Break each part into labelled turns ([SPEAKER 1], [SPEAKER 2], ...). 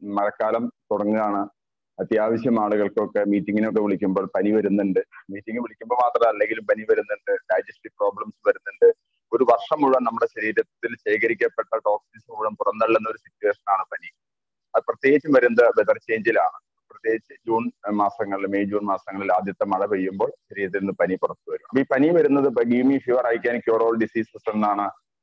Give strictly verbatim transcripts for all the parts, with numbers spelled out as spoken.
[SPEAKER 1] മഴക്കാലം തുടങ്ങുകയാണ്. അത്യാവശ്യം ആളുകൾക്കൊക്കെ മീറ്റിങ്ങിനൊക്കെ വിളിക്കുമ്പോൾ പനി വരുന്നുണ്ട്. മീറ്റിംഗ് വിളിക്കുമ്പോൾ മാത്രമല്ല, അല്ലെങ്കിലും പനി വരുന്നുണ്ട്, ഡൈജസ്റ്റീവ് പ്രോബ്ലംസ് വരുന്നുണ്ട്. ഒരു വർഷം മുഴുവൻ നമ്മുടെ ശരീരത്തിൽ ശേഖരിക്കപ്പെട്ട ടോക്സിൻസ് മുഴുവൻ പുറന്തള്ളുന്ന ഒരു സിറ്റുവേഷൻ ആണ് പനി. അത് പ്രത്യേകിച്ചും വരുന്നത് വെതർ ചേഞ്ചിലാണ്. പ്രത്യേകിച്ച് ജൂൺ മാസങ്ങളിൽ, മെയ് ജൂൺ മാസങ്ങളിൽ ആദ്യത്തെ മഴ പെയ്യുമ്പോൾ ശരീരത്തിൽ നിന്ന് പനി പുറത്തു വരും. അപ്പൊ ഈ പനി വരുന്നത് give me fever I can cure all diseases എന്നാണ്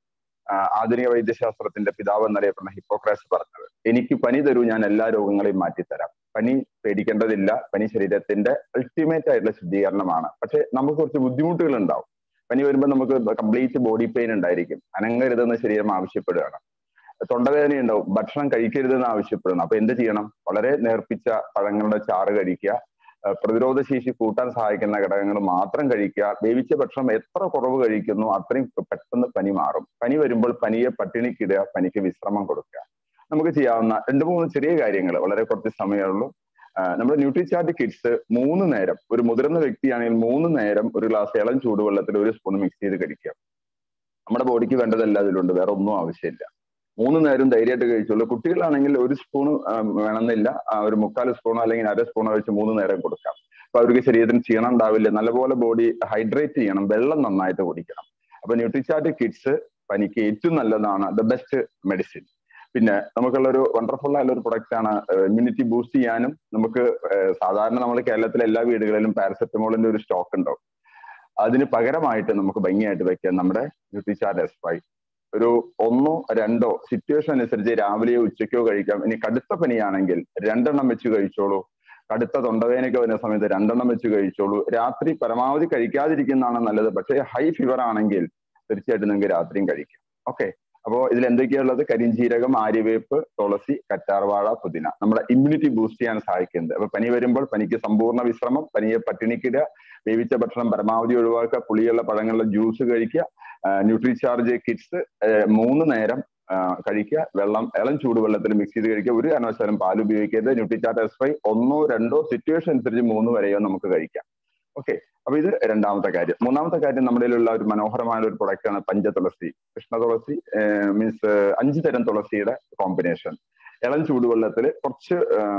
[SPEAKER 1] ആധുനിക വൈദ്യശാസ്ത്രത്തിന്റെ പിതാവ് എന്നറിയപ്പെടുന്ന ഹിപ്പോക്രാറ്റ്സ് പറഞ്ഞത്. എനിക്ക് പനി തരൂ, ഞാൻ എല്ലാ രോഗങ്ങളെയും മാറ്റിത്തരാം. പനി പേടിക്കേണ്ടതില്ല. പനി ശരീരത്തിന്റെ അൾട്ടിമേറ്റ് ആയിട്ടുള്ള ശുദ്ധീകരണമാണ്. പക്ഷെ നമുക്ക് കുറച്ച് ബുദ്ധിമുട്ടുകൾ ഉണ്ടാവും. പനി വരുമ്പോൾ നമുക്ക് കംപ്ലീറ്റ് ബോഡി പെയിൻ ഉണ്ടായിരിക്കും. അനങ്ങരുതെന്ന് ശരീരം ആവശ്യപ്പെടുകയാണ്. തൊണ്ടവേദന ഉണ്ടാവും. ഭക്ഷണം കഴിക്കരുതെന്ന് ആവശ്യപ്പെടുന്നു. അപ്പൊ എന്ത് ചെയ്യണം? വളരെ നേർപ്പിച്ച പഴങ്ങളുടെ ചാറ് കഴിക്കുക, പ്രതിരോധ ശേഷി കൂട്ടാൻ സഹായിക്കുന്ന ഘടകങ്ങൾ മാത്രം കഴിക്കുക. വേവിച്ച ഭക്ഷണം എത്ര കുറവ് കഴിക്കുന്നു അത്രയും പെട്ടെന്ന് പനി മാറും. പനി വരുമ്പോൾ പനിയെ പട്ടിണിക്കിടുക, പനിക്ക് വിശ്രമം കൊടുക്കുക. നമുക്ക് ചെയ്യാവുന്ന രണ്ട് മൂന്ന് ചെറിയ കാര്യങ്ങൾ, വളരെ കുറച്ച് സമയമുള്ളൂ. നമ്മുടെ ന്യൂട്രിചാർജ് കിഡ്സ് മൂന്ന് നേരം, ഒരു മുതിർന്ന വ്യക്തിയാണെങ്കിൽ മൂന്ന് നേരം ഒരു ഗ്ലാസ് ഇളം ചൂടുവെള്ളത്തിൽ ഒരു സ്പൂൺ മിക്സ് ചെയ്ത് കഴിക്കുക. നമ്മുടെ ബോഡിക്ക് വേണ്ടതെല്ലാം അതിലുണ്ട്, വേറെ ഒന്നും ആവശ്യമില്ല. മൂന്ന് നേരം ധൈര്യമായിട്ട് കഴിച്ചോളൂ. കുട്ടികളാണെങ്കിൽ ഒരു സ്പൂൺ വേണമെന്നില്ല, ഒരു മുക്കാൽ സ്പൂണോ അല്ലെങ്കിൽ അര സ്പൂണോ വെച്ച് മൂന്ന് നേരം കൊടുക്കാം. അപ്പൊ അവർക്ക് ശരീരത്തിന് ക്ഷീണം ഉണ്ടാവില്ല. നല്ലപോലെ ബോഡി ഹൈഡ്രേറ്റ് ചെയ്യണം, വെള്ളം നന്നായിട്ട് കുടിക്കണം. അപ്പൊ ന്യൂട്രിചാർജ് കിഡ്സ് പനിക്ക് ഏറ്റവും നല്ലതാണ്, ദ ബെസ്റ്റ് മെഡിസിൻ. പിന്നെ നമുക്കുള്ള ഒരു വണ്ടർഫുൾ ആയിട്ടുള്ള ഒരു പ്രൊഡക്റ്റ് ആണ്. ഇമ്മ്യൂണിറ്റി ബൂസ്റ്റ് ചെയ്യാനും നമുക്ക് സാധാരണ നമ്മൾ കേരളത്തിലെ എല്ലാ വീടുകളിലും പാരസെറ്റമോളിന്റെ ഒരു സ്റ്റോക്ക് ഉണ്ടാവും. അതിന് പകരമായിട്ട് നമുക്ക് ഭംഗിയായിട്ട് വെക്കാം നമ്മുടെ ന്യൂട്രിചാർജ് എസ് ഫൈവ്. ഒരു ഒന്നോ രണ്ടോ സിറ്റുവേഷൻ അനുസരിച്ച് രാവിലെയോ ഉച്ചയ്ക്കോ കഴിക്കാം. ഇനി കടുത്ത പനിയാണെങ്കിൽ രണ്ടെണ്ണം വെച്ച് കഴിച്ചോളൂ. കടുത്ത തൊണ്ടവേദനയൊക്കെ വരുന്ന സമയത്ത് രണ്ടെണ്ണം വെച്ച് കഴിച്ചോളൂ. രാത്രി പരമാവധി കഴിക്കാതിരിക്കുന്നതാണ് നല്ലത്. പക്ഷേ ഹൈ ഫീവർ ആണെങ്കിൽ തീർച്ചയായിട്ടും നിങ്ങൾക്ക് രാത്രിയും കഴിക്കാം. ഓക്കെ, അപ്പോൾ ഇതിൽ എന്തൊക്കെയുള്ളത്? കരിഞ്ജീരകം, ആര്യവേപ്പ്, തുളസി, കറ്റാർവാഴ, പുതിന. നമ്മുടെ ഇമ്മ്യൂണിറ്റി ബൂസ്റ്റ് ചെയ്യാൻ സഹായിക്കുന്നത്. അപ്പൊ പനി വരുമ്പോൾ പനിക്ക് സമ്പൂർണ്ണ വിശ്രമം, പനിയെ പട്ടിണിക്കിടുക, വേവിച്ച ഭക്ഷണം പരമാവധി ഒഴിവാക്കുക, പുളിയുള്ള പഴങ്ങളുടെ ജ്യൂസ് കഴിക്കുക, ന്യൂട്രിചാർജ് കിഡ്സ് മൂന്ന് നേരം കഴിക്കുക, വെള്ളം ഇളം ചൂടുവെള്ളത്തിൽ മിക്സ് ചെയ്ത് കഴിക്കുക. ഒരു കാരണവശാലും പാൽ ഉപയോഗിക്കരുത്. ന്യൂട്രിചാർജ് എസ് ഫൈവ് ഒന്നോ രണ്ടോ സിറ്റുവേഷൻ അനുസരിച്ച് മൂന്ന് വരെയോ നമുക്ക് കഴിക്കാം. ഓക്കെ, അപ്പൊ ഇത് രണ്ടാമത്തെ കാര്യം. മൂന്നാമത്തെ കാര്യം, നമ്മുടെ ഉള്ള ഒരു മനോഹരമായ ഒരു പ്രൊഡക്റ്റ് ആണ് പഞ്ചതുളസി. കൃഷ്ണ തുളസി മീൻസ് അഞ്ച് തരം തുളസിയുടെ കോമ്പിനേഷൻ. ഇളം ചൂടുവെള്ളത്തിൽ കുറച്ച്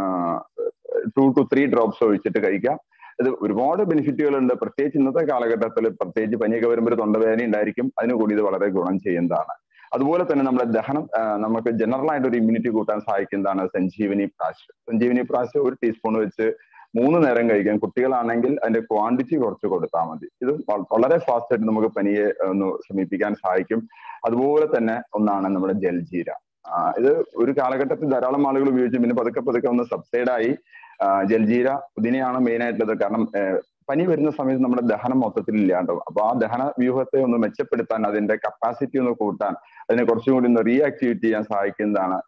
[SPEAKER 1] ടു ടു ത്രീ ഡ്രോപ്സ് ഒഴിച്ചിട്ട് കഴിക്കാം. ഇത് ഒരുപാട് ബെനിഫിറ്റുകളുണ്ട്. പ്രത്യേകിച്ച് ഇന്നത്തെ കാലഘട്ടത്തിൽ, പ്രത്യേകിച്ച് പനിയൊക്കെ വരുമ്പോൾ ഒരു തൊണ്ടവേദന ഉണ്ടായിരിക്കും. അതിന് കൂടി ഇത് വളരെ ഗുണം ചെയ്യുന്നതാണ്. അതുപോലെ തന്നെ നമ്മുടെ ദഹനം, നമുക്ക് ജനറൽ ആയിട്ട് ഒരു ഇമ്മ്യൂണിറ്റി കൂട്ടാൻ സഹായിക്കുന്നതാണ് സഞ്ജീവനി പ്രാശ്. സഞ്ജീവനി പ്രാശ് ഒരു ടീസ്പൂൺ വെച്ച് മൂന്ന് നേരം കഴിക്കാം. കുട്ടികളാണെങ്കിൽ അതിന്റെ ക്വാണ്ടിറ്റി കുറച്ച് കൊടുത്താൽ മതി. ഇത് വളരെ ഫാസ്റ്റ് ആയിട്ട് നമുക്ക് പനിയെ ഒന്ന് ശമിപ്പിക്കാൻ സഹായിക്കും. അതുപോലെ തന്നെ ഒന്നാണ് നമ്മുടെ ജൽജീര. ഇത് ഒരു കാലഘട്ടത്തിൽ ധാരാളം ആളുകൾ ഉപയോഗിച്ചു, പിന്നെ പതുക്കെ പതുക്കെ ഒന്ന് സബ്സൈഡായി. ജൽജീര, പുതിനയാണ് മെയിൻ ആയിട്ടുള്ളത്. കാരണം പനി വരുന്ന സമയത്ത് നമ്മുടെ ദഹനം മൊത്തത്തിൽ ഇല്ലാണ്ടാവും. അപ്പൊ ആ ദഹന വ്യൂഹത്തെ ഒന്ന് മെച്ചപ്പെടുത്താൻ, അതിന്റെ കപ്പാസിറ്റി ഒന്ന് കൂട്ടാൻ, അതിനെ കുറച്ചും കൂടി ഒന്ന് റീആക്ടിവേറ്റ് ചെയ്യാൻ സഹായിക്കുന്നതാണ്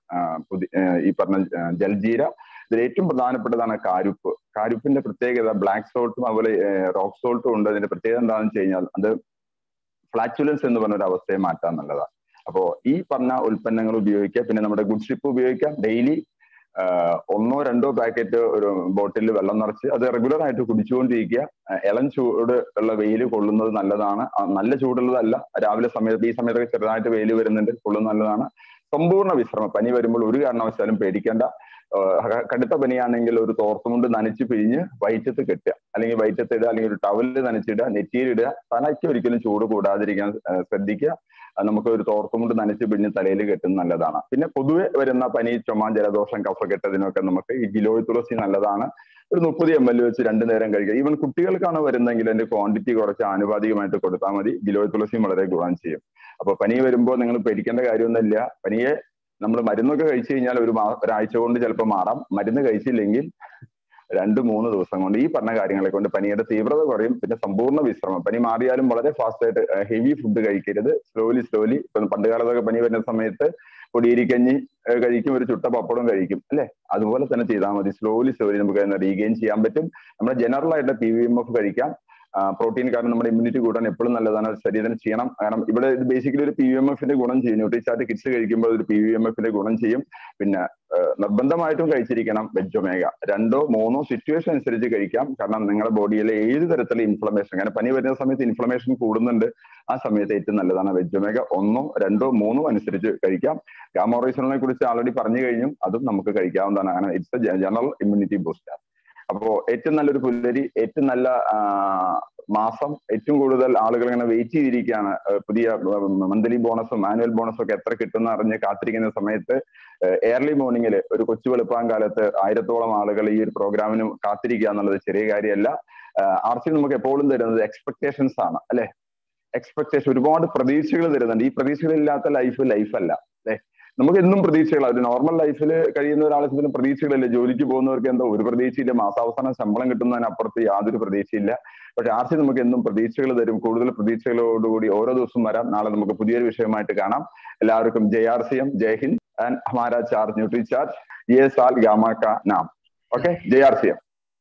[SPEAKER 1] ഈ പറഞ്ഞ ജൽജീര. ഇതിൽ ഏറ്റവും പ്രധാനപ്പെട്ടതാണ് കാരുപ്പ്. കാരുപ്പിന്റെ പ്രത്യേകത ബ്ലാക്ക് സോൾട്ടും അതുപോലെ റോക്ക് സോൾട്ടും ഉണ്ട്. അതിന്റെ പ്രത്യേകത എന്താണെന്ന് വെച്ച് കഴിഞ്ഞാൽ അത് ഫ്ലാറ്റുലൻസ് എന്ന് പറഞ്ഞ ഒരു അവസ്ഥയെ മാറ്റാൻ നല്ലതാണ്. അപ്പോൾ ഈ പറഞ്ഞ ഉൽപ്പന്നങ്ങൾ ഉപയോഗിക്കുക. പിന്നെ നമ്മുടെ ഗുഡ് ഷിപ്പ് ഉപയോഗിക്കാം. ഡെയിലി ഒന്നോ രണ്ടോ പാക്കറ്റ് ഒരു ബോട്ടിലിൽ വെള്ളം നിറച്ച് അത് റെഗുലർ ആയിട്ട് കുടിച്ചുകൊണ്ടിരിക്കുക. ഇളം ചൂട് ഉള്ള വെയിൽ കൊള്ളുന്നത് നല്ലതാണ്. നല്ല ചൂടുള്ളതല്ല, രാവിലെ സമയത്ത് ഈ സമയത്തൊക്കെ ചെറുതായിട്ട് വെയിൽ വരുന്നുണ്ട്, കൊള്ളുന്നത് നല്ലതാണ്. സമ്പൂർണ്ണ വിശ്രമം. പനി വരുമ്പോൾ ഒരു കാരണവശാലും പേടിക്കേണ്ട. കടുത്ത പനിയാണെങ്കിൽ ഒരു തോർത്തുമുണ്ട് നനച്ച് പിഴിഞ്ഞ് വയറ്റത്ത് കെട്ടുക, അല്ലെങ്കിൽ വയറ്റത്ത് ഇടുക, അല്ലെങ്കിൽ ഒരു ടവലിൽ നനച്ചിടുക, നെറ്റിയിലിടുക. തലയ്ക്ക് ഒരിക്കലും ചൂട് കൂടാതിരിക്കാൻ ശ്രദ്ധിക്കുക. നമുക്ക് ഒരു തോർത്തുമുണ്ട് നനച്ച് പിഴിഞ്ഞ് തലയിൽ കെട്ടുന്നത് നല്ലതാണ്. പിന്നെ പൊതുവെ വരുന്ന പനി, ചുമ, ജലദോഷം, കഫക്കെട്ടതിനൊക്കെ നമുക്ക് ഈ ഗിലോയ് തുളസി നല്ലതാണ്. ഒരു മുപ്പത് എം എൽ വെച്ച് രണ്ടു നേരം കഴിക്കുക. ഈവൻ കുട്ടികൾക്കാണ് വരുന്നതെങ്കിൽ അതിന്റെ ക്വാണ്ടിറ്റി കുറച്ച് ആനുപാതികമായിട്ട് കൊടുത്താൽ മതി. ഗിലോയ് തുളസിയും വളരെ ഗുണം ചെയ്യും. അപ്പൊ പനി വരുമ്പോൾ നിങ്ങൾ പേടിക്കേണ്ട കാര്യമൊന്നുമില്ല. പനിയെ നമ്മൾ മരുന്നൊക്കെ കഴിച്ചു കഴിഞ്ഞാൽ ഒരു മാ ഒരാഴ്ച കൊണ്ട് ചിലപ്പോൾ മാറാം. മരുന്ന് കഴിച്ചില്ലെങ്കിൽ രണ്ട് മൂന്ന് ദിവസം കൊണ്ട് ഈ പറഞ്ഞ കാര്യങ്ങളെ കൊണ്ട് പനിയുടെ തീവ്രത കുറയും. പിന്നെ സമ്പൂർണ്ണ വിശ്രമം. പനി മാറിയാലും വളരെ ഫാസ്റ്റ് ആയിട്ട് ഹെവി ഫുഡ് കഴിക്കരുത്. സ്ലോലി സ്ലോലി ഇപ്പൊ പണ്ട് കാലത്തൊക്കെ പനി വരുന്ന സമയത്ത് പൊടിയരിക്കഞ്ഞി കഴിക്കും, ഒരു ചുട്ട പപ്പടം കഴിക്കും, അല്ലെ? അതുപോലെ തന്നെ ചെയ്താൽ മതി. സ്ലോലി സ്ലോലി നമുക്ക് റീഗെയിൻ ചെയ്യാൻ പറ്റും. നമ്മുടെ ജനറൽ ആയിട്ട് പി വി എം എഫ് കഴിക്കാം. പ്രോട്ടീൻ കാരണം നമ്മുടെ ഇമ്മ്യൂണിറ്റി കൂടാൻ എപ്പോഴും നല്ലതാണ്, ശരീരം ചെയ്യണം. കാരണം ഇവിടെ ഇത് ബേസിക്കലി ഒരു പി വി എം എഫിന്റെ ഗുണം ചെയ്യും. ന്യൂട്രിചാർട്ട് കിറ്റ്സ് കഴിക്കുമ്പോൾ ഒരു പി വി എം എഫിന്റെ ഗുണം ചെയ്യും. പിന്നെ നിർബന്ധമായിട്ടും കഴിച്ചിരിക്കണം വെജ് ഒമേഗ. രണ്ടോ മൂന്നോ സിറ്റുവേഷൻ അനുസരിച്ച് കഴിക്കാം. കാരണം നിങ്ങളുടെ ബോഡിയിലെ ഏത് തരത്തിലുള്ള ഇൻഫ്ലമേഷൻ, കാരണം പനി വരുന്ന സമയത്ത് ഇൻഫ്ലമേഷൻ കൂടുന്നുണ്ട്, ആ സമയത്ത് ഏറ്റവും നല്ലതാണ് വെജ് ഒമേഗ. ഒന്നോ രണ്ടോ മൂന്നോ അനുസരിച്ച് കഴിക്കാം. ഗാമോറൈസിനെ കുറിച്ച് ആൾറെഡി പറഞ്ഞു കഴിഞ്ഞു, അതും നമുക്ക് കഴിക്കാവുന്നതാണ്. അങ്ങനെ it's a general immunity booster. അപ്പോ ഏറ്റവും നല്ലൊരു പുല്ലരി, ഏറ്റവും നല്ല മാസം, ഏറ്റവും കൂടുതൽ ആളുകൾ ഇങ്ങനെ വെയിറ്റ് ചെയ്തിരിക്കുകയാണ് പുതിയ മന്ത്ലി ബോണസും ആനുവൽ ബോണസും ഒക്കെ എത്ര കിട്ടുന്ന അറിഞ്ഞ് കാത്തിരിക്കുന്ന സമയത്ത് ഏർലി മോർണിംഗിൽ ഒരു കൊച്ചു വെളുപ്പാൻ കാലത്ത് ആയിരത്തോളം ആളുകൾ ഈ ഒരു പ്രോഗ്രാമിന് കാത്തിരിക്കുക എന്നുള്ളത് ചെറിയ കാര്യമല്ല. ആർ സി നമുക്ക് എപ്പോഴും തരുന്നത് എക്സ്പെക്ടേഷൻസ് ആണ്, അല്ലെ? എക്സ്പെക്ടേഷൻ, ഒരുപാട് പ്രതീക്ഷകൾ തരുന്നുണ്ട്. ഈ പ്രതീക്ഷകളില്ലാത്ത ലൈഫ് ലൈഫല്ല, അല്ലെ? നമുക്ക് എന്നും പ്രതീക്ഷകളാണ്. ഒരു നോർമൽ ലൈഫിൽ കഴിയുന്ന ഒരാൾക്ക് പ്രതീക്ഷകളില്ല. ജോലിക്ക് പോകുന്നവർക്ക് എന്തോ ഒരു പ്രതീക്ഷയില്ല, മാസാവസാനം ശമ്പളം കിട്ടുന്നതിനപ്പുറത്ത് യാതൊരു പ്രതീക്ഷയില്ല. പക്ഷെ ആർ സി നമുക്ക് എന്നും പ്രതീക്ഷകൾ തരും. കൂടുതൽ പ്രതീക്ഷകളോടുകൂടി ഓരോ ദിവസവും വരാം. നാളെ നമുക്ക് പുതിയൊരു വിഷയമായിട്ട് കാണാം. എല്ലാവർക്കും ജയ് ആർ സി എം, ജയ് ഹിന്ദ്, ആൻഡ് ഹമാരാ ചാർജ് ന്യൂട്രി ചാർജ് ये साल गामा का नाम. ओके, जय आर सी एम.